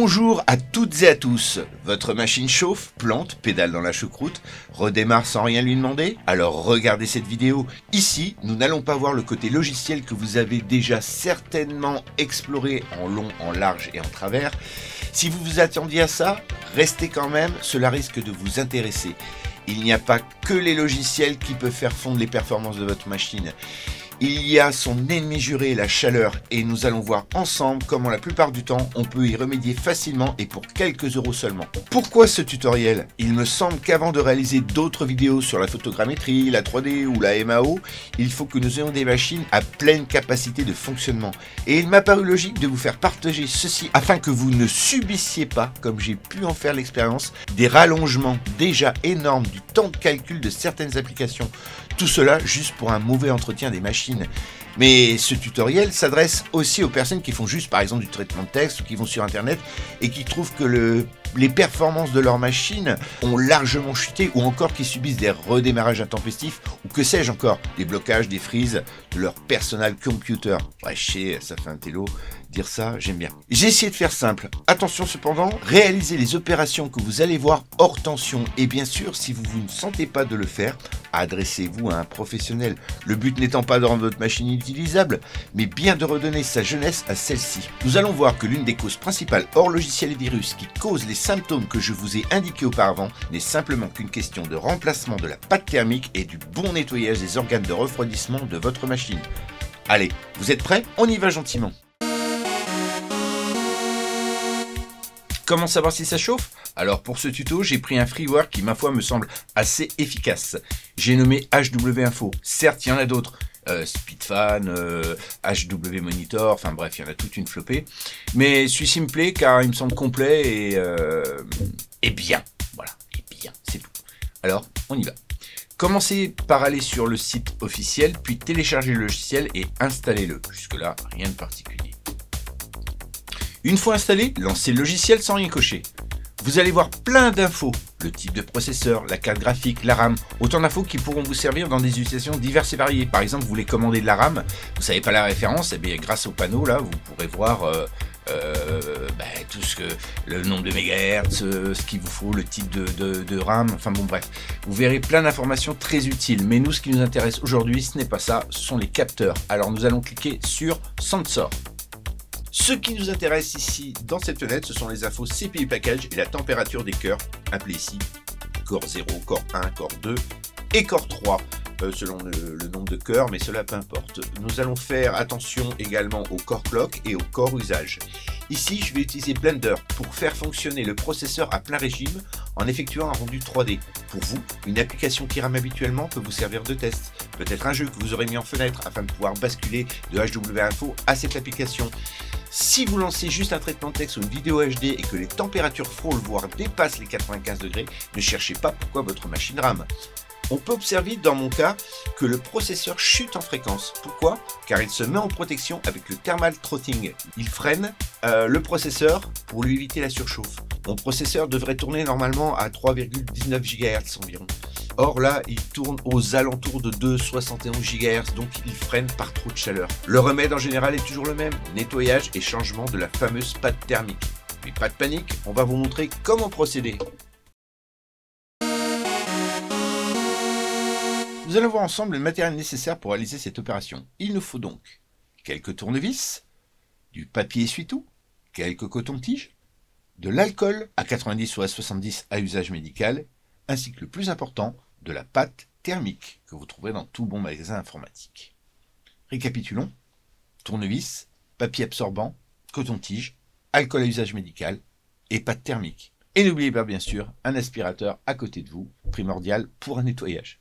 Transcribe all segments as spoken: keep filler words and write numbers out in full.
Bonjour à toutes et à tous. Votre machine chauffe, plante, pédale dans la choucroute, redémarre sans rien lui demander? Alors regardez cette vidéo. Ici, nous n'allons pas voir le côté logiciel que vous avez déjà certainement exploré en long, en large et en travers. Si vous vous attendiez à ça, restez quand même, cela risque de vous intéresser. Il n'y a pas que les logiciels qui peuvent faire fondre les performances de votre machine. Il y a son ennemi juré, la chaleur, et nous allons voir ensemble comment la plupart du temps on peut y remédier facilement et pour quelques euros seulement. Pourquoi ce tutoriel? Il me semble qu'avant de réaliser d'autres vidéos sur la photogrammétrie, la trois D ou la M A O, il faut que nous ayons des machines à pleine capacité de fonctionnement. Et il m'a paru logique de vous faire partager ceci afin que vous ne subissiez pas, comme j'ai pu en faire l'expérience, des rallongements déjà énormes du temps de calcul de certaines applications. Tout cela juste pour un mauvais entretien des machines. Mais ce tutoriel s'adresse aussi aux personnes qui font juste par exemple du traitement de texte ou qui vont sur internet et qui trouvent que le, les performances de leur machine ont largement chuté ou encore qui subissent des redémarrages intempestifs ou que sais-je encore, des blocages, des freezes de leur personal computer. Ouais, je sais, ça fait un télo. Dire ça, j'aime bien. J'ai essayé de faire simple. Attention cependant, réalisez les opérations que vous allez voir hors tension. Et bien sûr, si vous, vous ne sentez pas de le faire, adressez-vous à un professionnel. Le but n'étant pas de rendre votre machine inutilisable, mais bien de redonner sa jeunesse à celle-ci. Nous allons voir que l'une des causes principales hors logiciel et virus qui causent les symptômes que je vous ai indiqués auparavant n'est simplement qu'une question de remplacement de la pâte thermique et du bon nettoyage des organes de refroidissement de votre machine. Allez, vous êtes prêts? On y va gentiment. Comment savoir si ça chauffe? Alors pour ce tuto, j'ai pris un freeware qui ma foi me semble assez efficace. J'ai nommé H W Info. Certes, il y en a d'autres. Euh, Speedfan, euh, H W Monitor, enfin bref, il y en a toute une flopée. Mais celui-ci me plaît car il me semble complet et, euh, et bien. Voilà, et bien, c'est tout. Alors, on y va. Commencez par aller sur le site officiel, puis télécharger le logiciel et installez-le. Jusque-là, rien de particulier. Une fois installé, lancez le logiciel sans rien cocher. Vous allez voir plein d'infos, le type de processeur, la carte graphique, la RAM, autant d'infos qui pourront vous servir dans des utilisations diverses et variées. Par exemple, vous voulez commander de la RAM, vous ne savez pas la référence, et bien grâce au panneau là, vous pourrez voir euh, euh, bah, tout ce que le nombre de mégahertz, euh, ce qu'il vous faut, le type de, de, de RAM, enfin bon bref. Vous verrez plein d'informations très utiles, mais nous ce qui nous intéresse aujourd'hui, ce n'est pas ça, ce sont les capteurs. Alors nous allons cliquer sur Sensor. Ce qui nous intéresse ici dans cette fenêtre, ce sont les infos C P U package et la température des cœurs, appelés ici Core zéro, Core un, Core deux et Core trois, euh, selon le, le nombre de cœurs, mais cela peu importe. Nous allons faire attention également au Core Clock et au Core Usage. Ici, je vais utiliser Blender pour faire fonctionner le processeur à plein régime en effectuant un rendu trois D. Pour vous, une application qui rame habituellement peut vous servir de test. Peut-être un jeu que vous aurez mis en fenêtre afin de pouvoir basculer de H W Info à cette application. Si vous lancez juste un traitement de texte ou une vidéo H D et que les températures frôlent voire dépassent les quatre-vingt-quinze degrés, ne cherchez pas pourquoi votre machine rame. On peut observer dans mon cas que le processeur chute en fréquence. Pourquoi? Car il se met en protection avec le thermal throttling. Il freine euh, le processeur pour lui éviter la surchauffe. Mon processeur devrait tourner normalement à trois virgule dix-neuf gigahertz environ. Or là, il tourne aux alentours de deux virgule soixante et onze gigahertz, donc il freine par trop de chaleur. Le remède en général est toujours le même, nettoyage et changement de la fameuse pâte thermique. Mais pas de panique, on va vous montrer comment procéder. Nous allons voir ensemble le matériel nécessaire pour réaliser cette opération. Il nous faut donc quelques tournevis, du papier essuie-tout, quelques cotons-tiges, de l'alcool à quatre-vingt-dix ou à soixante-dix à usage médical, ainsi que le plus important, de la pâte thermique que vous trouverez dans tout bon magasin informatique. Récapitulons, tournevis, papier absorbant, coton-tige, alcool à usage médical et pâte thermique. Et n'oubliez pas bien sûr un aspirateur à côté de vous, primordial pour un nettoyage.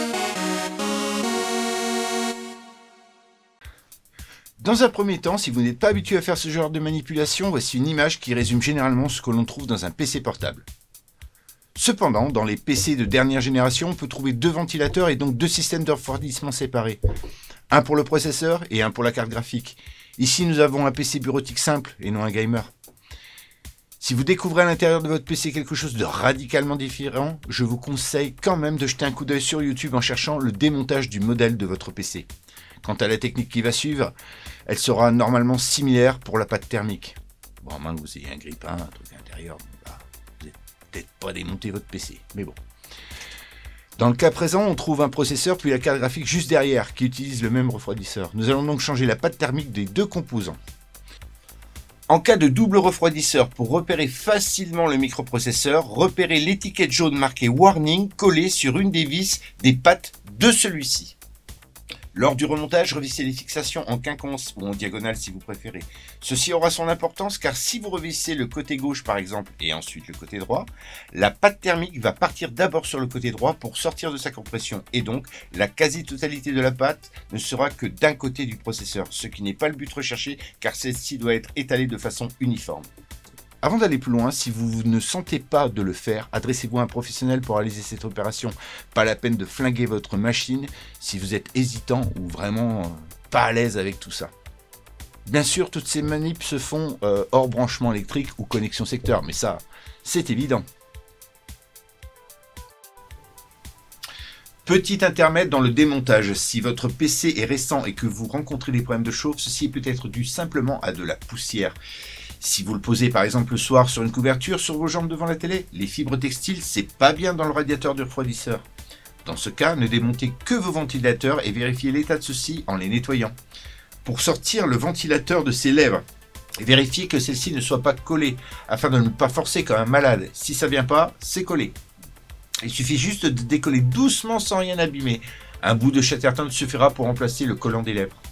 Dans un premier temps, si vous n'êtes pas habitué à faire ce genre de manipulation, voici une image qui résume généralement ce que l'on trouve dans un P C portable. Cependant, dans les P C de dernière génération, on peut trouver deux ventilateurs et donc deux systèmes de refroidissement séparés. Un pour le processeur et un pour la carte graphique. Ici, nous avons un P C bureautique simple et non un gamer. Si vous découvrez à l'intérieur de votre P C quelque chose de radicalement différent, je vous conseille quand même de jeter un coup d'œil sur YouTube en cherchant le démontage du modèle de votre P C. Quant à la technique qui va suivre, elle sera normalement similaire pour la pâte thermique. Bon, à moins que vous ayez un grippin, un truc à l'intérieur, bah, vous n'êtes peut-être pas démonté votre P C, mais bon. Dans le cas présent, on trouve un processeur puis la carte graphique juste derrière qui utilise le même refroidisseur. Nous allons donc changer la pâte thermique des deux composants. En cas de double refroidisseur, pour repérer facilement le microprocesseur, repérez l'étiquette jaune marquée Warning collée sur une des vis des pattes de celui-ci. Lors du remontage, revissez les fixations en quinconce ou en diagonale si vous préférez. Ceci aura son importance car si vous revissez le côté gauche par exemple et ensuite le côté droit, la pâte thermique va partir d'abord sur le côté droit pour sortir de sa compression et donc la quasi-totalité de la pâte ne sera que d'un côté du processeur, ce qui n'est pas le but recherché car celle-ci doit être étalée de façon uniforme. Avant d'aller plus loin, si vous ne sentez pas de le faire, adressez-vous à un professionnel pour réaliser cette opération. Pas la peine de flinguer votre machine si vous êtes hésitant ou vraiment euh, pas à l'aise avec tout ça. Bien sûr, toutes ces manips se font euh, hors branchement électrique ou connexion secteur, mais ça, c'est évident. Petit intermède dans le démontage. Si votre P C est récent et que vous rencontrez des problèmes de chauffe, ceci peut être dû simplement à de la poussière. Si vous le posez par exemple le soir sur une couverture sur vos jambes devant la télé, les fibres textiles, c'est pas bien dans le radiateur du refroidisseur. Dans ce cas, ne démontez que vos ventilateurs et vérifiez l'état de ceux-ci en les nettoyant. Pour sortir le ventilateur de ses lèvres, vérifiez que celles-ci ne soient pas collées afin de ne pas forcer comme un malade. Si ça vient pas, c'est collé. Il suffit juste de décoller doucement sans rien abîmer. Un bout de chatterton suffira pour remplacer le collant des lèvres.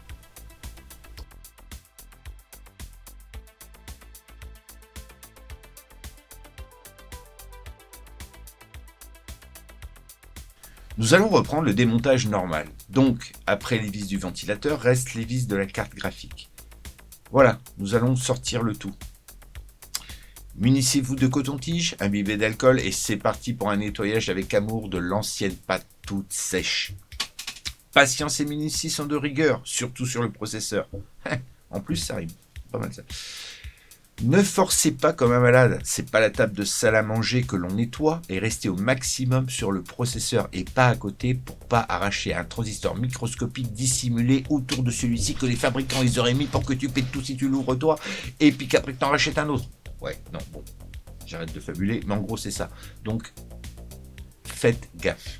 Nous allons reprendre le démontage normal. Donc, après les vis du ventilateur, restent les vis de la carte graphique. Voilà, nous allons sortir le tout. Munissez-vous de coton-tige, imbibé d'alcool et c'est parti pour un nettoyage avec amour de l'ancienne pâte toute sèche. Patience et minutie sont de rigueur, surtout sur le processeur. En plus, ça rime. Pas mal ça. Ne forcez pas comme un malade, c'est pas la table de salle à manger que l'on nettoie et restez au maximum sur le processeur et pas à côté pour pas arracher un transistor microscopique dissimulé autour de celui-ci que les fabricants ils auraient mis pour que tu pètes tout si tu l'ouvres toi et puis qu'après tu en rachètes un autre. Ouais, non, bon, j'arrête de fabuler, mais en gros c'est ça. Donc, faites gaffe.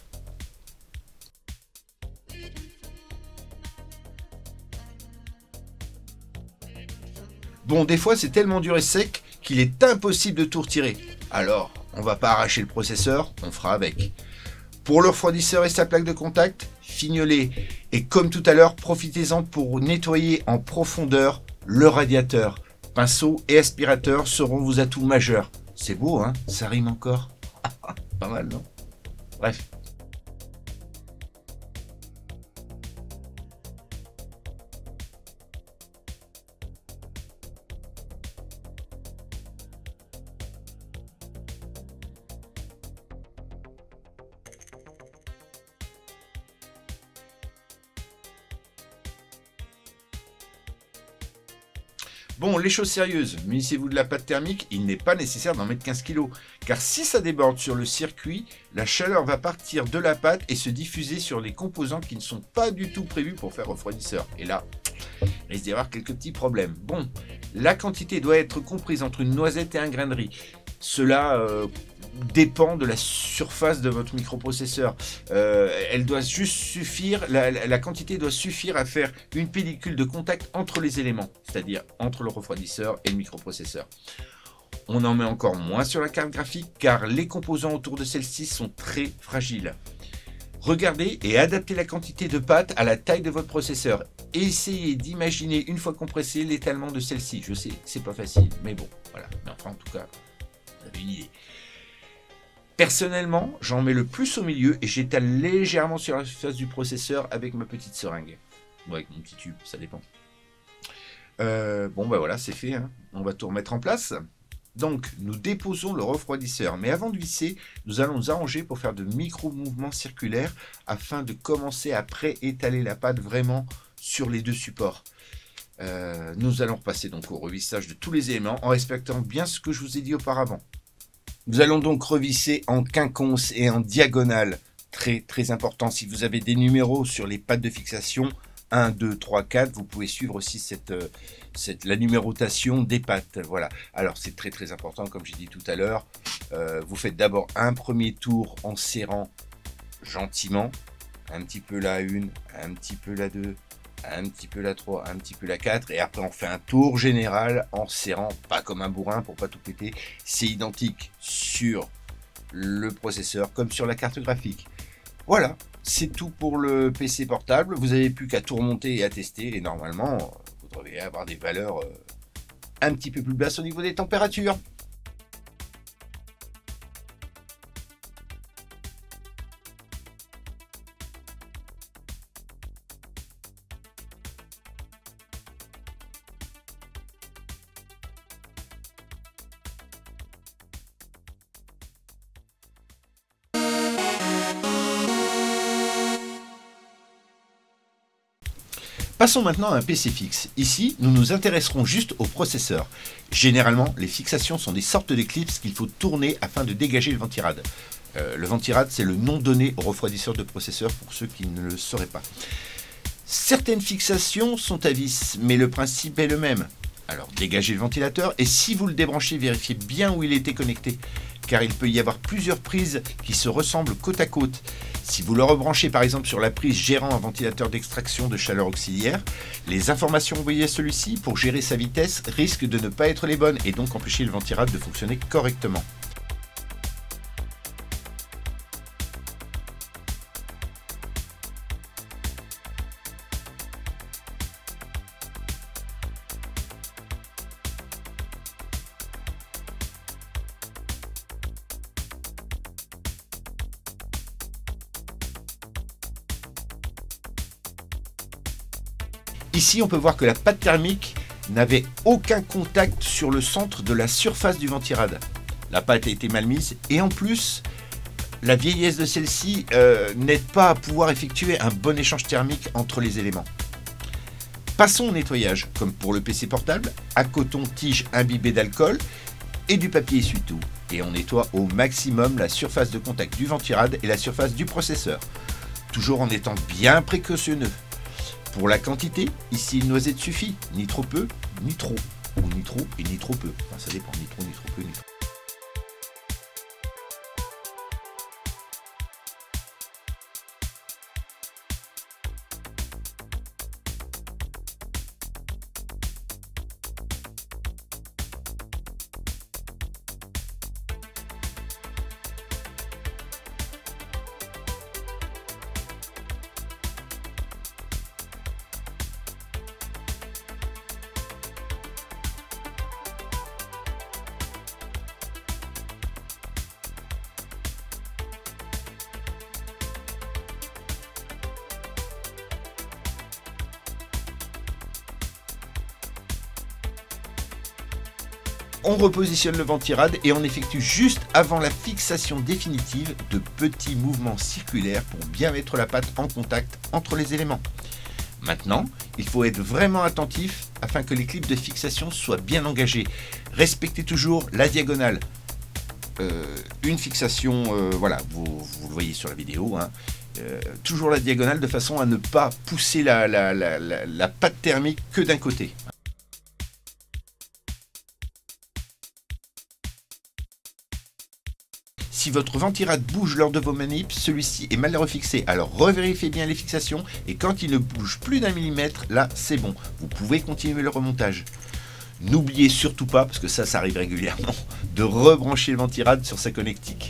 Bon, des fois, c'est tellement dur et sec qu'il est impossible de tout retirer. Alors, on va pas arracher le processeur, on fera avec. Pour le refroidisseur et sa plaque de contact, fignolez. Et comme tout à l'heure, profitez-en pour nettoyer en profondeur le radiateur. Pinceau et aspirateur seront vos atouts majeurs. C'est beau, hein? Ça rime encore. Pas mal, non? Bref. Bon, les choses sérieuses, munissez-vous de la pâte thermique, il n'est pas nécessaire d'en mettre quinze kilos, car si ça déborde sur le circuit, la chaleur va partir de la pâte et se diffuser sur les composants qui ne sont pas du tout prévus pour faire refroidisseur. Et là, il risque d'y avoir quelques petits problèmes. Bon, la quantité doit être comprise entre une noisette et un grain de riz. Cela euh, dépend de la surface de votre microprocesseur. Euh, elle doit juste suffire, la, la, la quantité doit suffire à faire une pellicule de contact entre les éléments, c'est-à-dire entre le refroidisseur et le microprocesseur. On en met encore moins sur la carte graphique car les composants autour de celle-ci sont très fragiles. Regardez et adaptez la quantité de pâte à la taille de votre processeur. Essayez d'imaginer une fois compressé l'étalement de celle-ci. Je sais, c'est pas facile, mais bon, voilà. Mais enfin, en tout cas, vous avez une idée. Personnellement, j'en mets le plus au milieu et j'étale légèrement sur la surface du processeur avec ma petite seringue. Ou avec mon petit tube, ça dépend. Euh, bon, ben voilà, c'est fait. Hein. On va tout remettre en place. Donc, nous déposons le refroidisseur. Mais avant de visser, nous allons nous arranger pour faire de micro-mouvements circulaires afin de commencer à pré-étaler la pâte vraiment sur les deux supports. Euh, nous allons repasser donc au revissage de tous les éléments en respectant bien ce que je vous ai dit auparavant. Nous allons donc revisser en quinconce et en diagonale. Très très important, si vous avez des numéros sur les pattes de fixation, un, deux, trois, quatre, vous pouvez suivre aussi cette, cette, la numérotation des pattes. Voilà. Alors c'est très très important, comme j'ai dit tout à l'heure. Euh, vous faites d'abord un premier tour en serrant gentiment. Un petit peu la une, un petit peu la deux, un petit peu la trois, un petit peu la quatre. Et après on fait un tour général en serrant, pas comme un bourrin pour pas tout péter. C'est identique sur le processeur comme sur la carte graphique. Voilà, c'est tout pour le P C portable. Vous n'avez plus qu'à tout remonter et à tester. Et normalement, vous devriez avoir des valeurs euh, un petit peu plus basses au niveau des températures. Passons maintenant à un P C fixe. Ici, nous nous intéresserons juste au processeur. Généralement, les fixations sont des sortes d'éclipses qu'il faut tourner afin de dégager le ventirad. Euh, le ventirad, c'est le nom donné au refroidisseur de processeur pour ceux qui ne le sauraient pas. Certaines fixations sont à vis, mais le principe est le même. Alors, dégagez le ventilateur et si vous le débranchez, vérifiez bien où il était connecté, car il peut y avoir plusieurs prises qui se ressemblent côte à côte. Si vous le rebranchez par exemple sur la prise gérant un ventilateur d'extraction de chaleur auxiliaire, les informations envoyées à celui-ci pour gérer sa vitesse risquent de ne pas être les bonnes et donc empêcher le ventirad de fonctionner correctement. Ici, on peut voir que la pâte thermique n'avait aucun contact sur le centre de la surface du ventirad. La pâte a été mal mise et en plus, la vieillesse de celle-ci euh, n'aide pas à pouvoir effectuer un bon échange thermique entre les éléments. Passons au nettoyage, comme pour le P C portable, à coton-tige imbibé d'alcool et du papier essuie-tout. Et on nettoie au maximum la surface de contact du ventirad et la surface du processeur, toujours en étant bien précautionneux. Pour la quantité, ici une noisette suffit, ni trop peu, ni trop, ou ni trop et ni trop peu, enfin ça dépend, ni trop, ni trop peu, ni trop. On repositionne le ventirad et on effectue juste avant la fixation définitive de petits mouvements circulaires pour bien mettre la pâte en contact entre les éléments. Maintenant, il faut être vraiment attentif afin que les clips de fixation soient bien engagés. Respectez toujours la diagonale. Euh, une fixation, euh, voilà, vous, vous le voyez sur la vidéo, hein, euh, toujours la diagonale de façon à ne pas pousser la, la, la, la, la pâte thermique que d'un côté. Si votre ventirad bouge lors de vos manips, celui-ci est mal refixé. Alors revérifiez bien les fixations et quand il ne bouge plus d'un millimètre, là c'est bon. Vous pouvez continuer le remontage. N'oubliez surtout pas, parce que ça, ça arrive régulièrement, de rebrancher le ventirad sur sa connectique.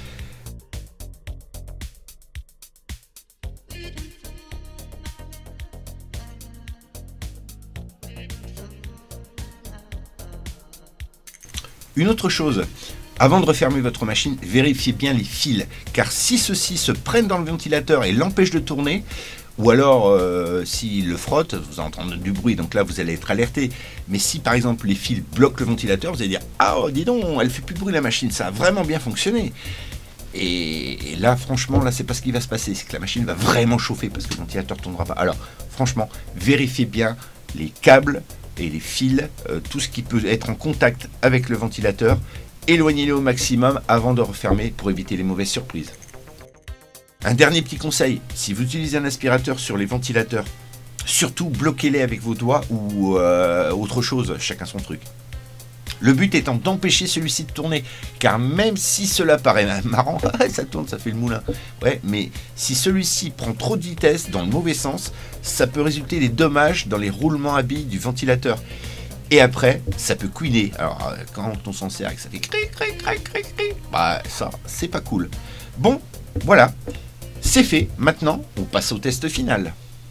Une autre chose, avant de refermer votre machine, vérifiez bien les fils, car si ceux-ci se prennent dans le ventilateur et l'empêchent de tourner, ou alors euh, s'il le frotte, vous entendez du bruit, donc là vous allez être alerté. Mais si par exemple les fils bloquent le ventilateur, vous allez dire « Ah, oh, dis donc, elle fait plus de bruit la machine, ça a vraiment bien fonctionné !» Et, et là, franchement, là c'est pas ce qui va se passer, c'est que la machine va vraiment chauffer parce que le ventilateur ne tournera pas. Alors, franchement, vérifiez bien les câbles et les fils, euh, tout ce qui peut être en contact avec le ventilateur. Éloignez-les au maximum avant de refermer pour éviter les mauvaises surprises. Un dernier petit conseil, si vous utilisez un aspirateur sur les ventilateurs, Surtout, bloquez-les avec vos doigts ou euh, autre chose, chacun son truc. Le but étant d'empêcher celui-ci de tourner, car même si cela paraît marrant, ça tourne, ça fait le moulin. Ouais, mais si celui-ci prend trop de vitesse dans le mauvais sens, ça peut résulter des dommages dans les roulements à billes du ventilateur. Et après, ça peut couiner. Alors, quand on s'en sert et que ça fait cric, cric, cric, cric, cric, bah ça, c'est pas cool. Bon, voilà, c'est fait. Maintenant, on passe au test final.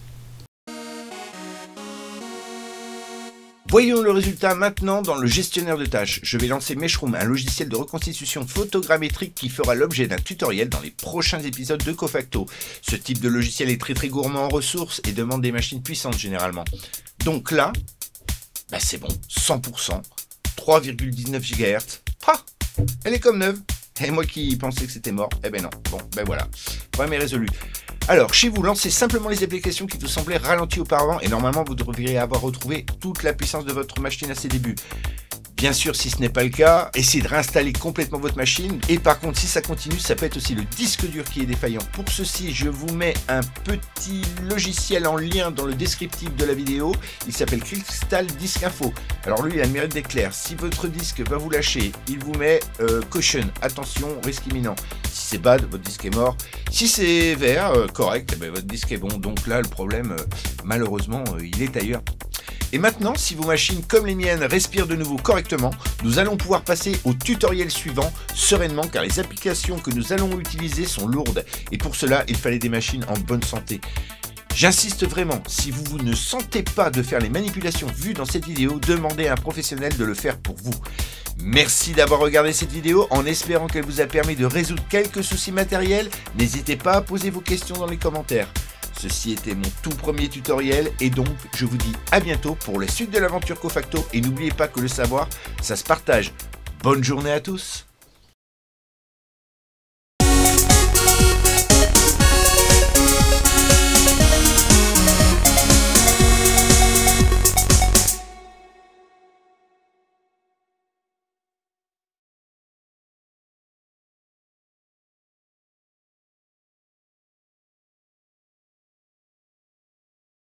Voyons le résultat maintenant dans le gestionnaire de tâches. Je vais lancer Meshroom, un logiciel de reconstitution photogrammétrique qui fera l'objet d'un tutoriel dans les prochains épisodes de Cofacto. Ce type de logiciel est très très gourmand en ressources et demande des machines puissantes généralement. Donc là, bah c'est bon, cent pour cent, trois virgule dix-neuf gigahertz. Ah, elle est comme neuve. Et moi qui pensais que c'était mort, eh ben non. Bon, ben voilà, problème est résolu. Alors, chez vous, lancez simplement les applications qui vous semblaient ralenties auparavant et normalement, vous devriez avoir retrouvé toute la puissance de votre machine à ses débuts. Bien sûr, si ce n'est pas le cas, essayez de réinstaller complètement votre machine. Et par contre, si ça continue, ça peut être aussi le disque dur qui est défaillant. Pour ceci, je vous mets un petit logiciel en lien dans le descriptif de la vidéo. Il s'appelle Crystal Disk Info. Alors lui, il a le mérite d'être clair. Si votre disque va vous lâcher, il vous met euh, caution, attention, risque imminent. Si c'est bad, votre disque est mort. Si c'est vert, euh, correct, eh ben, votre disque est bon. Donc là, le problème, euh, malheureusement, euh, il est ailleurs. Et maintenant, si vos machines comme les miennes respirent de nouveau correctement, nous allons pouvoir passer au tutoriel suivant sereinement car les applications que nous allons utiliser sont lourdes et pour cela, il fallait des machines en bonne santé. J'insiste vraiment, si vous, vous ne sentez pas de faire les manipulations vues dans cette vidéo, demandez à un professionnel de le faire pour vous. Merci d'avoir regardé cette vidéo en espérant qu'elle vous a permis de résoudre quelques soucis matériels. N'hésitez pas à poser vos questions dans les commentaires. Ceci était mon tout premier tutoriel et donc je vous dis à bientôt pour la suite de l'aventure Cofacto et n'oubliez pas que le savoir, ça se partage. Bonne journée à tous!